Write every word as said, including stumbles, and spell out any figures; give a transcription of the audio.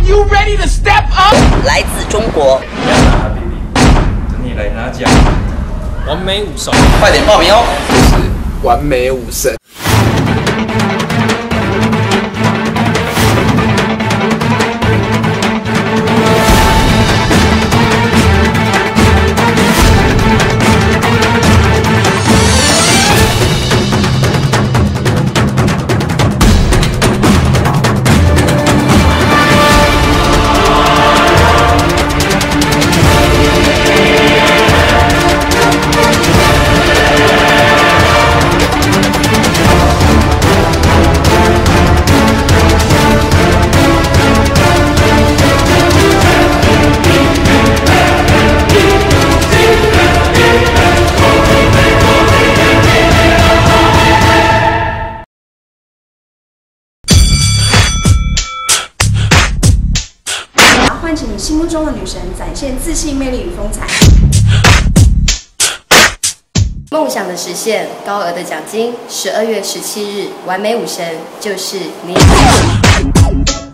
You ready to step up？ 来自中国。 等你来拿奖。 完美武神， 快点报名哦！ 就是完美武神。 唤起你心目中的女神，展现自信、魅力与风采。 梦想的实现，高额的奖金，十二月十七日，完美武神就是你。